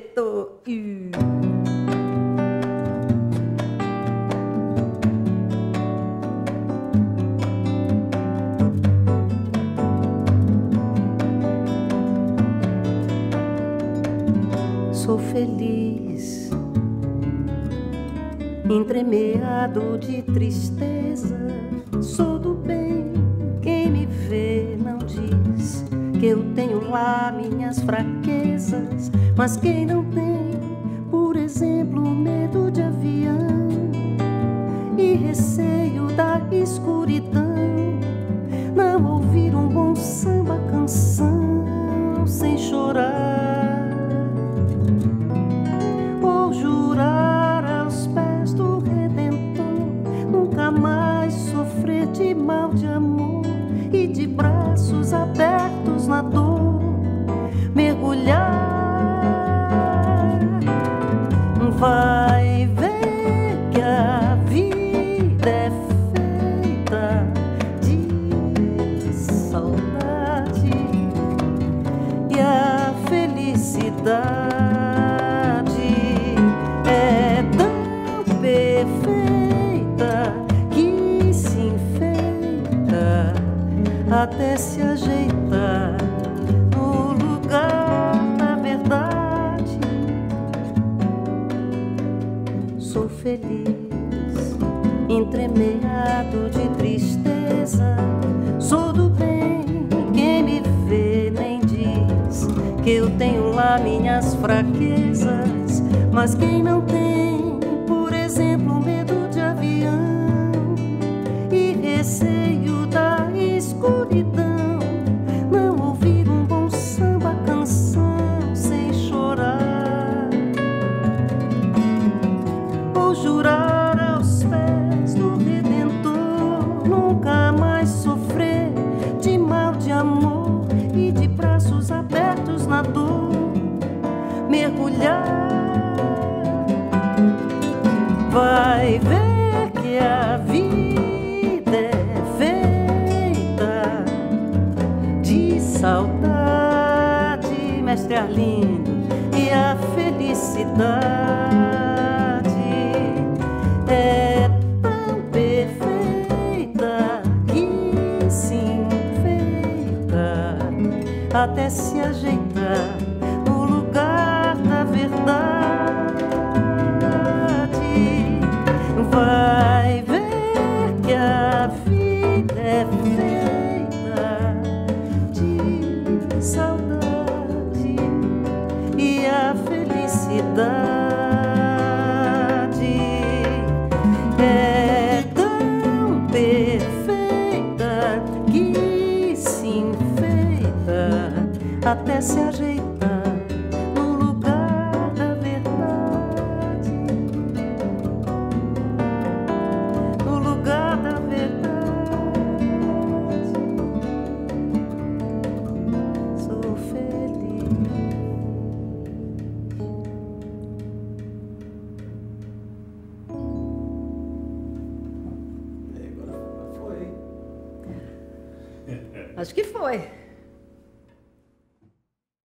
preto. Sou feliz, entremeado de tristeza. Sou do bem, quem me vê não diz que eu tenho lá minhas fraquezas. Mas quem não tem, por exemplo, medo de avião e receio da escuridão, não ouvir um bom samba canção sem chorar, ou jurar aos pés do Redentor nunca mais sofrer de mal de amor e de braços abertos na dor mergulhar. Vai ver que a vida é feita de saudade e a felicidade é tão perfeita que se enfeita até se ajeita no lugar da verdade. Sou feliz, entremeado de tristeza. Sou do bem, quem me vê nem diz que eu tenho lá minhas fraquezas. Mas quem não tem, por exemplo, medo de avião e receio da escuridão, não ouvir um bom samba canção sem chorar, ou jurar aos pés do Redentor nunca mais sofrer de mal de amor e de braços abertos na dor mergulhar. Vai ver que a vida é feita de saudade, mestre Arlindo, e a felicidade é tão perfeita que se enfeita até se ajeitar no lugar da verdade. Vai ver que a vida é feita de saudade e a felicidade é tão perfeita que se enfeita até se ajeitar no lugar da verdade, no lugar da verdade. Sou feliz. Agora foi. Acho que foi.